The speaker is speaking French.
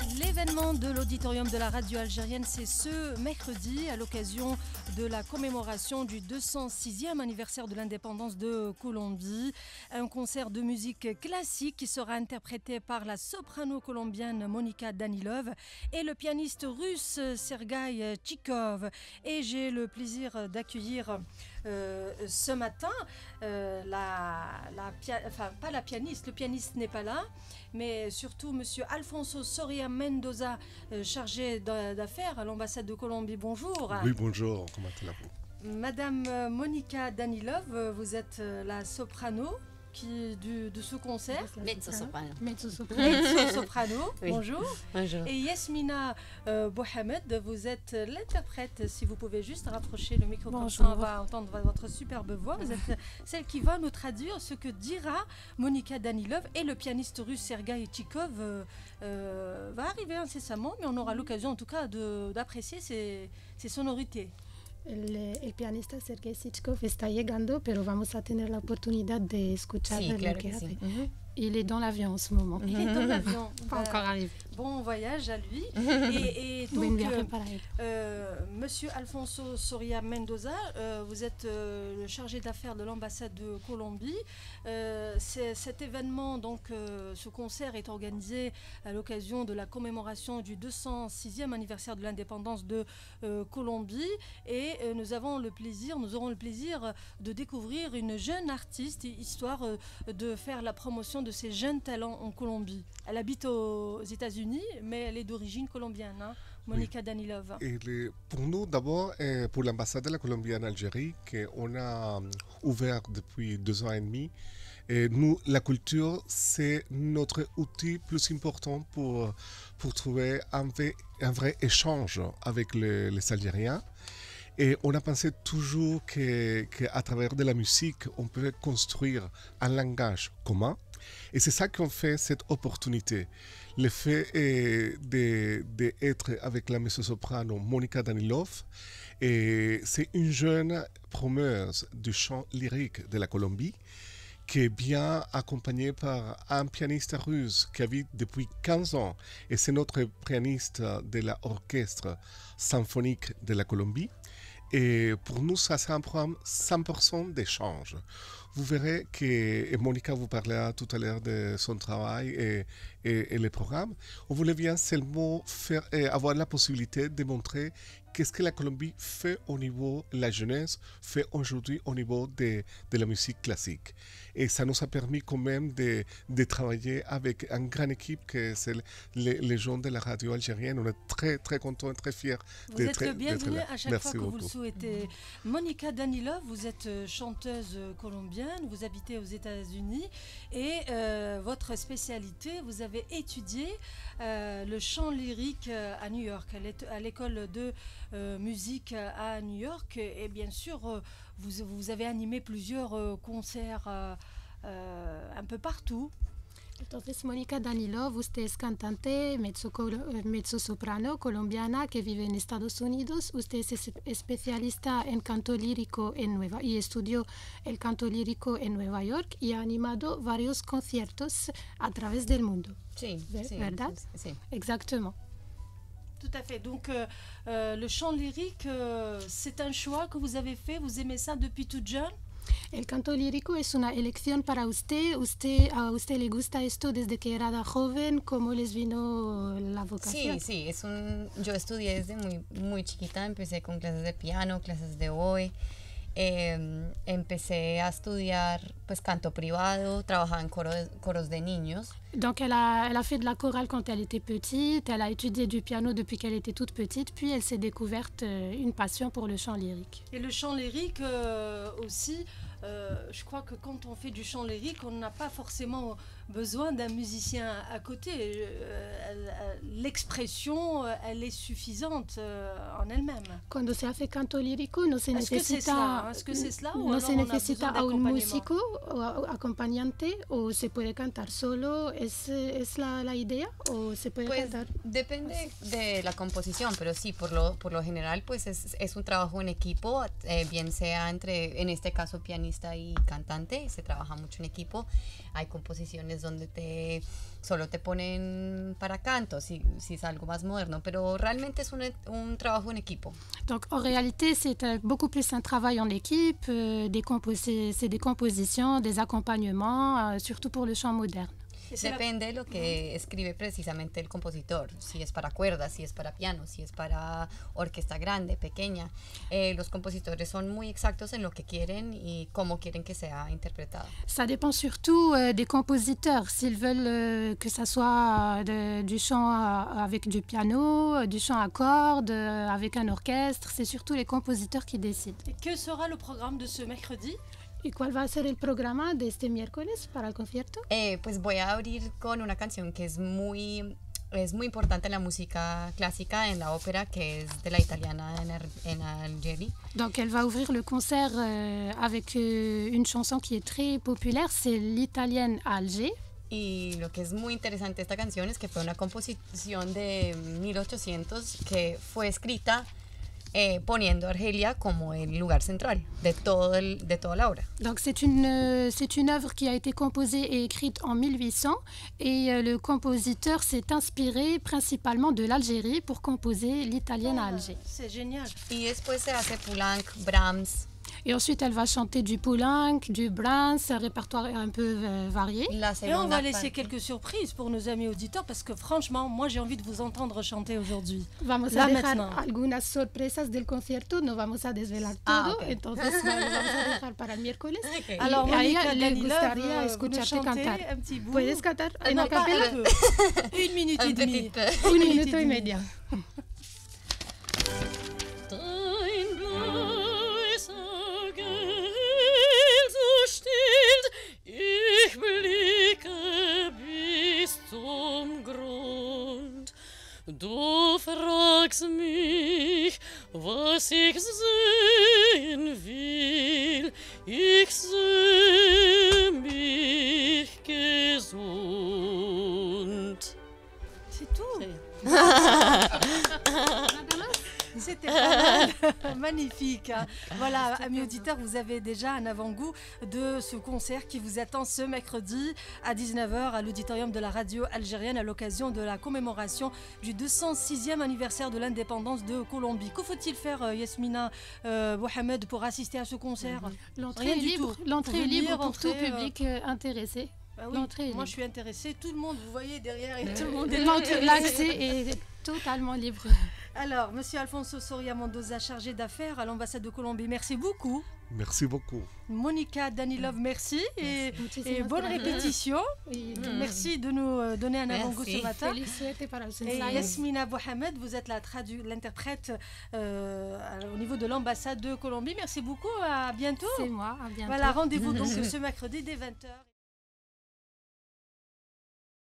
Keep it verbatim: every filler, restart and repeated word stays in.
L'événement de l'auditorium de la radio algérienne, c'est ce mercredi à l'occasion de la commémoration du deux cent sixième anniversaire de l'indépendance de Colombie. Un concert de musique classique qui sera interprété par la soprano colombienne Monika Danilov et le pianiste russe Sergueï Tchikov. Et j'ai le plaisir d'accueillir euh, ce matin euh, la, la pia- enfin pas la pianiste, le pianiste n'est pas là, mais surtout Monsieur Alfonso Soria Mendoza, euh, chargé d'affaires à l'ambassade de Colombie. Bonjour. Oui, bonjour. Comment allez-vous? Madame euh, Monika Danilov, euh, vous êtes euh, la soprano qui, du, de ce concert. Mezzo-soprano. Mezzo-soprano. Mezzo-soprano. Oui. Bonjour. Bonjour. Et Yasmina euh, Bohamed, vous êtes l'interprète. Si vous pouvez juste rapprocher le micro comme ça, on va entendre votre superbe voix. Vous êtes celle qui va nous traduire ce que dira Monika Danilov, et le pianiste russe Sergueï Tchikov euh, euh, va arriver incessamment, mais on aura l'occasion en tout cas de- d'apprécier ces, ces sonorités. El, el pianista Sergei Tchikov está llegando, pero vamos a tener la oportunidad de escuchar Sí, lo claro que que hace. sí. Il est dans l'avion en ce moment. Il est dans l'avion. Pas Bah, encore arrivé. Bon voyage à lui. Et, et Buen donc, viaje euh, para él. euh, Monsieur Alfonso Soria Mendoza, euh, vous êtes euh, le chargé d'affaires de l'ambassade de Colombie. Euh, c'est- cet événement, donc euh, ce concert est organisé à l'occasion de la commémoration du deux cent sixième anniversaire de l'indépendance de euh, Colombie. Et euh, nous avons le plaisir, nous aurons le plaisir de découvrir une jeune artiste, histoire euh, de faire la promotion de ces jeunes talents en Colombie. Elle habite aux États-Unis, mais elle est d'origine colombienne, hein, Monika Danilov. Et les- pour nous, d'abord, euh, pour l'ambassade de la Colombie en Algérie, qu'on a euh, ouvert depuis deux ans et demi, et nous, la culture, c'est notre outil plus important pour, pour trouver un vrai, un vrai échange avec les, les Algériens. Et on a pensé toujours que- qu'à travers de la musique, on peut construire un langage commun. Et c'est ça qu'on fait cette opportunité. Le fait euh, de- d'être avec la mezzo-soprano Monika Danilov, et c'est une jeune promeuse du chant lyrique de la Colombie qui est bien accompagnée par un pianiste russe qui habite depuis quinze ans, et c'est notre pianiste de l'orchestre symphonique de la Colombie. Et pour nous, ça c'est un programme cent pour cent d'échange. Vous verrez que, et Monika vous parlera tout à l'heure de son travail et, et, et les programmes. On voulait bien seulement faire, et avoir la possibilité de montrer qu'est-ce que la Colombie fait au niveau de la jeunesse, fait aujourd'hui au niveau de, de la musique classique. Et ça nous a permis quand même de, de travailler avec une grande équipe que c'est les, les gens de la radio algérienne. On est très très contents et très fiers Vous d'être êtes d'être bienvenue là. à chaque Merci fois que vous le beaucoup. souhaitez. Monika Danilov, vous êtes euh, chanteuse euh, colombienne, vous habitez aux États-Unis, et euh, votre spécialité, vous avez étudié euh, le chant lyrique euh, à New York, à l'ét- à l'école de euh, musique à New York, et, et bien sûr, euh, vous, vous avez animé plusieurs euh, concerts euh, euh, un peu partout. Entonces, Monika Danilov, usted es cantante mezzo, mezzo-soprano colombiana que vive en Estados Unidos. Usted es es- especialista en canto lírico en Nueva y estudió el canto lírico en Nueva York y ha animado varios conciertos a través del mundo. Sí, Ver- sí, ¿verdad? sí. Exactement. Tout à fait. Donc, euh, euh, le chant lyrique, euh, c'est un choix que vous avez fait. Vous aimez ça depuis toute jeune? El canto lírico es una elección para usted. Usted ¿A usted le gusta esto desde que era joven? ¿Cómo les vino la vocación? Sí, sí, es un, yo estudié desde muy, muy chiquita, empecé con clases de piano, clases de oboe, eh, empecé a estudiar pues canto privado, trabajaba en coro de- coros de niños. Donc elle a, elle a fait de la chorale quand elle était petite, elle a étudié du piano depuis qu'elle était toute petite, puis elle s'est découverte euh, une passion pour le chant lyrique. Et le chant lyrique euh, aussi, euh, je crois que quand on fait du chant lyrique, on n'a pas forcément besoin d'un musicien à côté. Euh, elle- elle- L'expression, euh, elle est suffisante euh, en elle-même. Cuando se hace canto lírico no se Est-ce que c'est necesita, cela, hein? Est-ce que c'est cela ou no alors se on a necesita besoin a un d'accompagnement? músico o a- acompañante o se puede cantar solo. ¿Es, es la, la idea o se puede Pues cantar? depende de la composición, pero sí, por lo, por lo general pues es, es un trabajo en equipo, eh, bien sea entre, en este caso, pianista y cantante, se trabaja mucho en equipo. Hay composiciones canciones donde te solo te ponen para canto, si, si es algo más moderno, pero realmente es un, un trabajo en equipo. Donc en réalité, c'est euh, beaucoup plus un travail en équipe, euh, des compos- c'est c'est des compositions, des accompagnements, euh, surtout pour le chant moderne. Depende de lo que escribe precisamente el compositor, si es para cuerdas, si es para piano, si es para orquesta grande, pequeña. Eh, los compositores son muy exactos en lo que quieren y cómo quieren que sea interpretado. Ça dépend surtout euh, des compositeurs, s'ils veulent euh, que ça soit euh, de- du chant euh, avec du piano, euh, du chant à cordes, euh, avec un orchestre, c'est surtout les compositeurs qui décident. Et que sera le programme de ce mercredi? ¿Y cuál va a ser el programa de este miércoles para el concierto? Eh, pues voy a abrir con una canción que es muy, es muy importante en la música clásica, en la ópera, que es de la italiana en, Ar- en Algérie. Donc elle va ouvrir le concert euh, avec euh, une chanson qui est très populaire, c'est l'italienne à Alger. Y lo que es muy interesante de esta canción es que fue una composición de mil ochocientos que fue escrita eh, poniendo a Argelia como el lugar central de, todo el, de toda la obra. Donc c'est une, euh, c'est une œuvre qui a été composée et écrite en mille huit cents et euh, le compositeur s'est inspiré principalement de l'Algérie pour composer l'italienne à Alger. C'est génial. Y después se hace Poulenc, Brahms. Et ensuite elle va chanter du Poulenc, du Brahms, un répertoire un peu euh, varié. La Et on segunda va laisser parte- quelques surprises pour nos amis auditeurs parce que franchement, moi j'ai envie de vous entendre chanter aujourd'hui. Vamos Là a dejar maintenant. algunas sorpresas del concierto, no vamos a desvelar Ah, todo, ok. entonces lo vamos a dejar para el miércoles. Ok. Alors Y a ella Monica le Danilov, gustaría euh, vous nous escucharte chantez cantar. un petit bout. ¿Puedes cantar Ah, en non, pas acapella? un peu. Une minute Un et demie. petit peu. Un Une minuto et y demie. media. Dein bleies Auge so stillt, ich blicke bis zum Grund. Du fragst mich, was ich sehen will, ich seh mich gesund. C'est tout. C'était pas mal. Magnifique. Hein. Voilà, amis auditeurs, vous avez déjà un avant-goût de ce concert qui vous attend ce mercredi à dix-neuf heures à l'auditorium de la radio algérienne à l'occasion de la commémoration du deux cent sixième anniversaire de l'indépendance de Colombie. Que faut-il faire, euh, Yasmina euh, Mohamed, pour assister à ce concert? L'entrée Rien est du libre, tout. l'entrée Vous est pouvez libre venir, pour tout entrer, euh, public euh, intéressé. Bah oui, L'entrée est moi libre. je suis intéressée, tout le monde, vous voyez derrière et tout le monde est L'entrée- intéressé. L'accès est totalement libre. Alors, Monsieur Alfonso Soria Mendoza, chargé d'affaires à l'ambassade de Colombie, merci beaucoup. Merci beaucoup. Monica Danilov, merci et, Muchísimas et bonne gracias. répétition. Y Merci de nous euh, donner un Merci. avant-goût ce matin. feliz suerte para los Et ensayos. Yasmina Mohamed, vous êtes la tradu- l'interprète euh, au niveau de l'ambassade de Colombie. Merci beaucoup, à bientôt. C'est moi, à bientôt. Voilà, rendez-vous donc ce mercredi dès vingt heures.